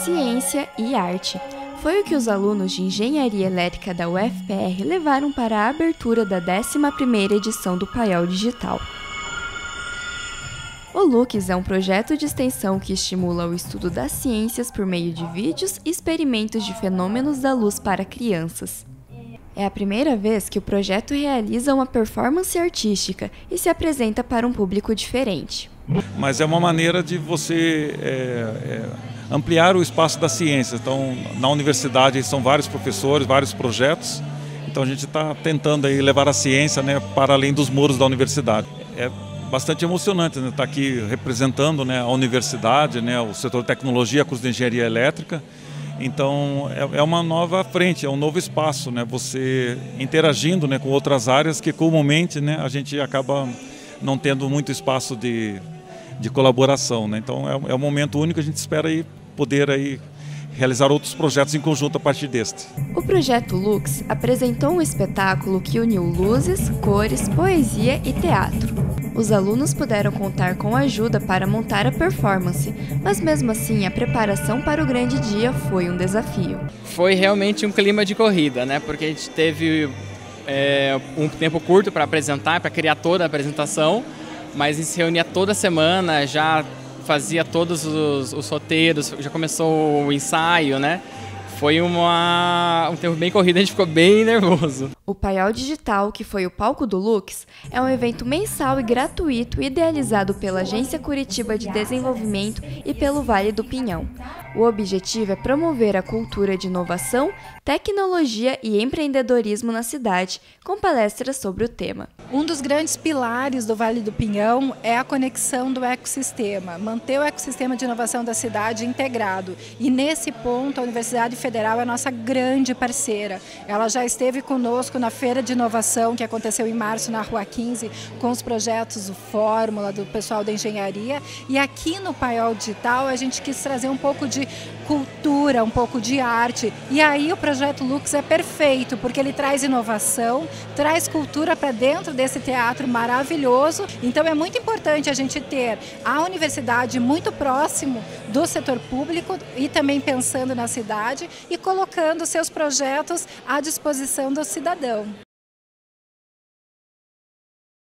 ciência e arte. Foi o que os alunos de Engenharia Elétrica da UFPR levaram para a abertura da 11ª edição do Paiol Digital. O LUX é um projeto de extensão que estimula o estudo das ciências por meio de vídeos e experimentos de fenômenos da luz para crianças. É a primeira vez que o projeto realiza uma performance artística e se apresenta para um público diferente. Mas é uma maneira de você ampliar o espaço da ciência. Então, na universidade são vários professores, vários projetos. Então a gente está tentando aí levar a ciência, né, para além dos muros da universidade. É bastante emocionante, né, estar aqui representando, né, a universidade, né, o setor de tecnologia, curso de engenharia elétrica. Então é uma nova frente, é um novo espaço, né, você interagindo, né, com outras áreas que comumente, né, a gente acaba não tendo muito espaço de colaboração, né? Então é um momento único, a gente espera aí poder aí realizar outros projetos em conjunto a partir deste. O projeto LUX apresentou um espetáculo que uniu luzes, cores, poesia e teatro. Os alunos puderam contar com ajuda para montar a performance, mas mesmo assim a preparação para o grande dia foi um desafio. Foi realmente um clima de corrida, né? Porque a gente teve um tempo curto para apresentar, para criar toda a apresentação, mas a gente se reunia toda semana, já fazia todos os roteiros, já começou o ensaio, né? Foi um tempo bem corrido, a gente ficou bem nervoso. O Paiol Digital, que foi o palco do LUX, é um evento mensal e gratuito idealizado pela Agência Curitiba de Desenvolvimento e pelo Vale do Pinhão. O objetivo é promover a cultura de inovação, tecnologia e empreendedorismo na cidade, com palestras sobre o tema. Um dos grandes pilares do Vale do Pinhão é a conexão do ecossistema, manter o ecossistema de inovação da cidade integrado. E nesse ponto a Universidade Federal é a nossa grande parceira. Ela já esteve conosco na Feira de Inovação, que aconteceu em março na Rua 15, com os projetos, o Fórmula, do pessoal da engenharia. E aqui no Paiol Digital a gente quis trazer um pouco de cultura, um pouco de arte. E aí o projeto LUX é perfeito, porque ele traz inovação, traz cultura para dentro desse teatro maravilhoso. Então é muito importante a gente ter a universidade muito próximo do setor público e também pensando na cidade e colocando seus projetos à disposição do cidadão.